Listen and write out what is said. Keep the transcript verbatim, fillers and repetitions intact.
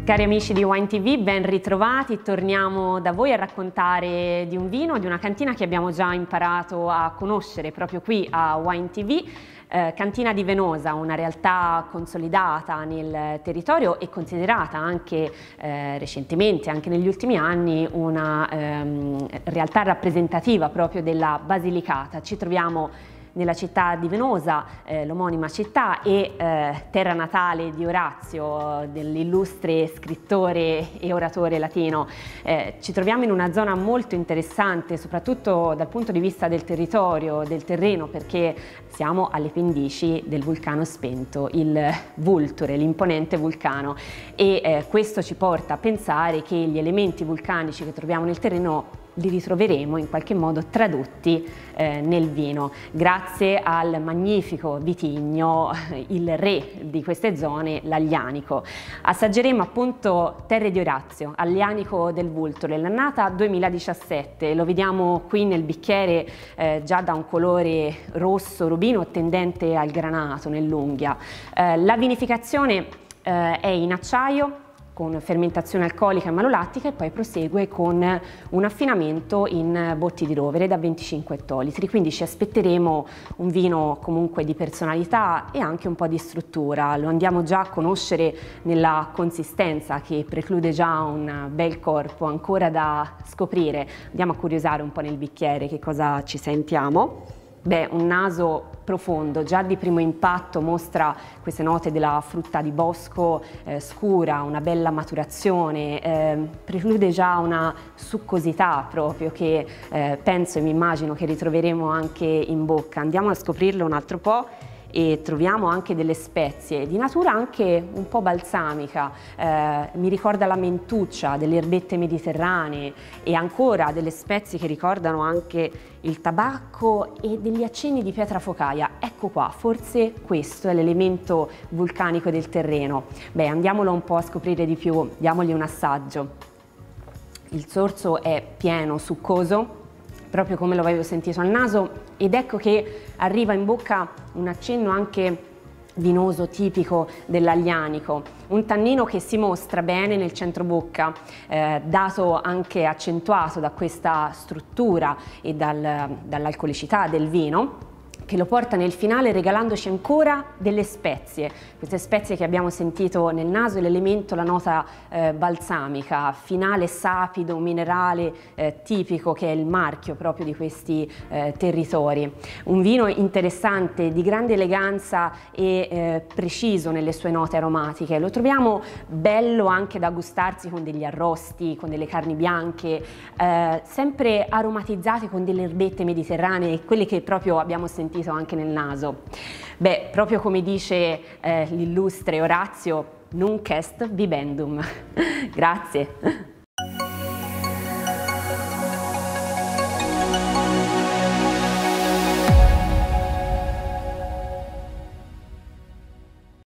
Cari amici di Wine ti vu, ben ritrovati, torniamo da voi a raccontare di un vino, di una cantina che abbiamo già imparato a conoscere proprio qui a Wine ti vu, eh, Cantina di Venosa, una realtà consolidata nel territorio e considerata anche eh, recentemente, anche negli ultimi anni, una ehm, realtà rappresentativa proprio della Basilicata. Ci troviamo nella città di Venosa, eh, l'omonima città e eh, terra natale di Orazio, dell'illustre scrittore e oratore latino. Eh, ci troviamo in una zona molto interessante, soprattutto dal punto di vista del territorio, del terreno, perché siamo alle pendici del vulcano spento, il Vulture, l'imponente vulcano, e eh, questo ci porta a pensare che gli elementi vulcanici che troviamo nel terreno li ritroveremo in qualche modo tradotti eh, nel vino, grazie al magnifico vitigno, il re di queste zone, l'Aglianico. Assaggeremo appunto Terre di Orazio, Aglianico del Vulture, l'annata duemiladiciassette, lo vediamo qui nel bicchiere eh, già da un colore rosso rubino tendente al granato nell'unghia. Eh, la vinificazione eh, è in acciaio, con fermentazione alcolica e malolattica, e poi prosegue con un affinamento in botti di rovere da venticinque ettolitri, quindi ci aspetteremo un vino comunque di personalità e anche un po' di struttura. Lo andiamo già a conoscere nella consistenza, che preclude già un bel corpo ancora da scoprire. Andiamo a curiosare un po' nel bicchiere che cosa ci sentiamo. Beh, un naso profondo, già di primo impatto mostra queste note della frutta di bosco eh, scura, una bella maturazione, eh, preclude già una succosità proprio che eh, penso e mi immagino che ritroveremo anche in bocca. Andiamo a scoprirlo un altro po' e troviamo anche delle spezie di natura anche un po' balsamica, eh, mi ricorda la mentuccia, delle erbette mediterranee e ancora delle spezie che ricordano anche il tabacco e degli accenni di pietra focaia. Ecco qua, forse questo è l'elemento vulcanico del terreno. Beh, andiamolo un po' a scoprire di più, diamogli un assaggio. Il sorso è pieno, succoso, proprio come lo avevo sentito al naso, ed ecco che arriva in bocca un accenno anche vinoso tipico dell'Aglianico, un tannino che si mostra bene nel centro bocca, eh, dato anche accentuato da questa struttura e dal, dall'alcolicità del vino, che lo porta nel finale regalandoci ancora delle spezie, queste spezie che abbiamo sentito nel naso, l'elemento, la nota eh, balsamica, finale sapido, minerale, eh, tipico, che è il marchio proprio di questi eh, territori. Un vino interessante, di grande eleganza e eh, preciso nelle sue note aromatiche. Lo troviamo bello anche da gustarsi con degli arrosti, con delle carni bianche, eh, sempre aromatizzate con delle erbette mediterranee, quelle che proprio abbiamo sentito anche nel naso. Beh, proprio come dice eh, l'illustre Orazio, nunc est bibendum. Grazie.